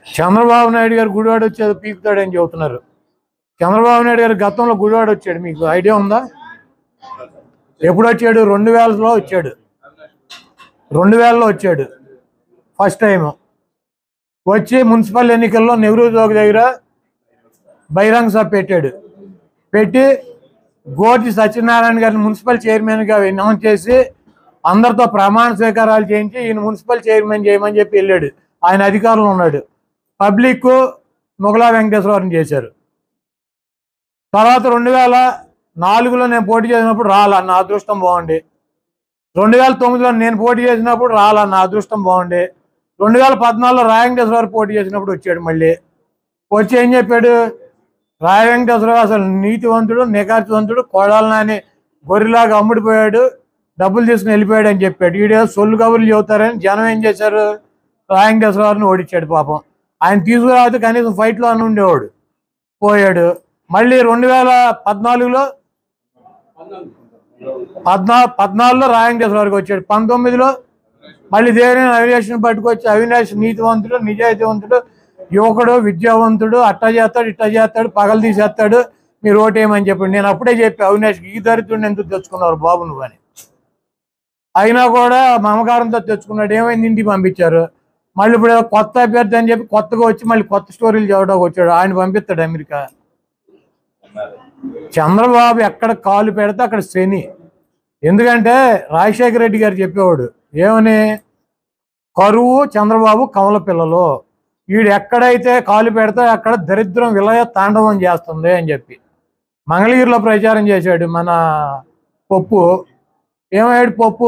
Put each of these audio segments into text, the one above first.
చంద్రబాబు నాయుడు గారు గుడివాడ వచ్చేది పీకుతాడని చెబుతున్నారు. చంద్రబాబు నాయుడు గారు గతంలో గుడివాడ వచ్చాడు, మీకు ఐడియా ఉందా? ఎప్పుడు వచ్చాడు? 2000లో వచ్చాడు. 2000లో వచ్చాడు ఫస్ట్ టైం. వచ్చి మున్సిపల్ ఎన్నికల్లో నెహ్రూ చౌక్ దగ్గర బహిరంగ సభ పెట్టాడు. పెట్టి గోటి సత్యనారాయణ గారిని మున్సిపల్ చైర్మన్గా అనౌన్స్ చేసి అందరితో ప్రమాణ స్వీకారాలు చేయించి ఈయన మున్సిపల్ చైర్మన్ చేయమని చెప్పి వెళ్ళాడు. ఆయన అధికారంలో ఉన్నాడు. పబ్లిక్ మొగలా వెంకటేశ్వరరావుని చేశారు. తర్వాత 2004లో నేను పోటీ చేసినప్పుడు రాలా, నా అదృష్టం బాగుండి. 2009లో నేను పోటీ చేసినప్పుడు రాలా, నా అదృష్టం బాగుండి. 2014లో రాయ వెంకటేశ్వరరావు పోటీ చేసినప్పుడు వచ్చాడు. మళ్ళీ వచ్చి ఏం చెప్పాడు? రాయ వెంకటేశ్వరరావు అసలు నీతివంతుడు, నిఖార్తివంతుడు, కొడాలనాని గొర్రెలాగా అమ్ముడిపోయాడు, డబ్బులు తీసుకుని వెళ్ళిపోయాడు అని చెప్పాడు. వీడియో సొల్లు కబుర్లు చెబుతారని జనం ఏం చేశారు? రాయ వెంకటేశ్వరరావుని ఓడించాడు. పాపం ఆయన తీసుకురావద్దు, కనీసం ఫైట్లో అని ఉండేవాడు, పోయాడు. మళ్ళీ 2014లో రాయ వెంకటేశ్వరరావుకి వచ్చాడు. 19లో మళ్ళీ దేవినేని అవినాష్ని పట్టుకొచ్చి అవినాష్ నీతివంతుడు, నిజాయితీవంతుడు, యువకుడు, విద్యావంతుడు, అట్టా చేస్తాడు, ఇట్టా చేస్తాడు, పగలు తీసేస్తాడు, మీరు ఓటేయమని చెప్పండి. నేను అప్పుడే చెప్పి అవినాష్కి ఈ దరిద్రుడిని ఎందుకు తెచ్చుకున్నారు బాబు నువ్వు అని. అయినా కూడా మమకారంతో తెచ్చుకున్నాడు. ఏమైంది? ఇంటికి పంపించారు. మళ్ళీ ఇప్పుడు కొత్త అభ్యర్థి అని చెప్పి కొత్తగా వచ్చి మళ్ళీ కొత్త స్టోరీలు చదవడానికి వచ్చాడు. ఆయన పంపిస్తాడు అమెరికా. చంద్రబాబు ఎక్కడ కాలు పెడితే అక్కడ శని. ఎందుకంటే రాజశేఖర రెడ్డి గారు చెప్పేవాడు ఏమని? కరువు చంద్రబాబు కమల పిల్లలు, వీడు ఎక్కడైతే కాలు పెడితే అక్కడ దరిద్రం విలయ తాండవం చేస్తుంది అని చెప్పి మంగళగిరిలో ప్రచారం చేశాడు. మన పప్పు ఏమయ్యాడు? పప్పు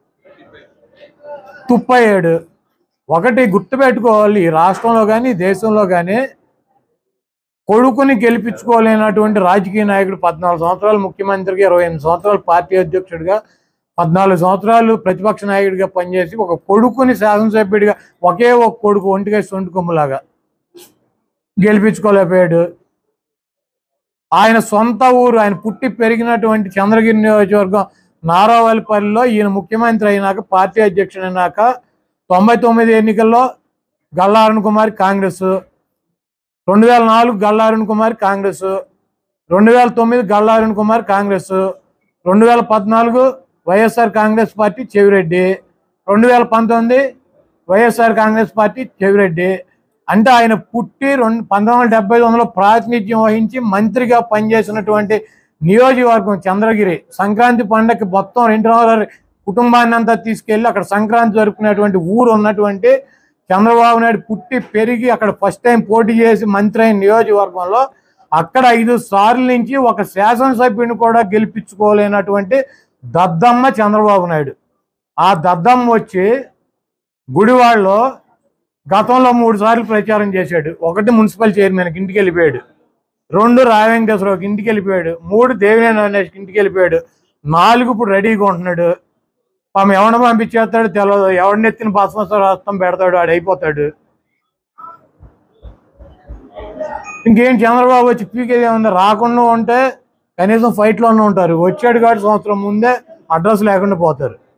తుప్పయ్యాడు. ఒకటి గుర్తుపెట్టుకోవాలి, ఈ రాష్ట్రంలో కానీ దేశంలో కానీ కొడుకుని గెలిపించుకోలేనటువంటి రాజకీయ నాయకుడు 14 సంవత్సరాలు ముఖ్యమంత్రిగా, 28 సంవత్సరాలు పార్టీ అధ్యక్షుడిగా, 14 సంవత్సరాలు ప్రతిపక్ష నాయకుడిగా పనిచేసి ఒక కొడుకుని శాసనసభ్యుడిగా ఒకే ఒక కొడుకు ఒంటిగా సొంటి కొమ్ములాగా గెలిపించుకోలేకపోయాడు. ఆయన సొంత ఊరు, ఆయన పుట్టి పెరిగినటువంటి చంద్రగిరి నియోజకవర్గం నారావారిపల్లిలో ఈయన ముఖ్యమంత్రి అయినాక, పార్టీ అధ్యక్షుడు అయినాక 99 ఎన్నికల్లో గల్లా అరుణ్ కుమార్ కాంగ్రెస్, 2004 గల్లా అరుణ్ కుమార్ కాంగ్రెస్, 2009 గల్లా అరుణ్ కుమార్ కాంగ్రెస్, 2014 వైఎస్ఆర్ కాంగ్రెస్ పార్టీ చెవిరెడ్డి, 2019 వైఎస్ఆర్ కాంగ్రెస్ పార్టీ చెవిరెడ్డి. అంటే ఆయన పుట్టి 1979లో ప్రాతినిధ్యం వహించి మంత్రిగా పనిచేసినటువంటి నియోజకవర్గం చంద్రగిరి. సంక్రాంతి పండగకి మొత్తం 2 కుటుంబాన్ని అంతా తీసుకెళ్ళి అక్కడ సంక్రాంతి జరుపుకునేటువంటి ఊరు ఉన్నటువంటి చంద్రబాబు నాయుడు పుట్టి పెరిగి అక్కడ ఫస్ట్ టైం పోటీ చేసి మంత్రి అయిన నియోజకవర్గంలో అక్కడ 5 సార్లు నుంచి ఒక శాసనసభ్యుని కూడా గెలిపించుకోలేనటువంటి దద్దమ్మ చంద్రబాబు నాయుడు. ఆ దద్దమ్మ వచ్చి గుడివాడలో గతంలో 3 సార్లు ప్రచారం చేశాడు. 1 మున్సిపల్ చైర్మన్కి ఇంటికి వెళ్ళిపోయాడు, 2 రాయ వెంకటేశ్వరరావుకి ఇంటికి వెళ్ళిపోయాడు, 3 దేవినేని అవినాష్కి ఇంటికి వెళ్ళిపోయాడు, 4 ఇప్పుడు రెడీగా ఉంటున్నాడు. పాపం ఎవరిని పంపించేస్తాడు తెలియదు, ఎవరిని ఎత్తిన భస్మం పెడతాడు, ఆడు అయిపోతాడు. ఇంకేం చంద్రబాబు వచ్చి పీకేది ఏమన్నా? రాకుండా ఉంటే కనీసం ఫైట్లోనే ఉంటారు. వచ్చాడు కాబట్టి సంవత్సరం ముందే అడ్రస్ లేకుండా పోతారు.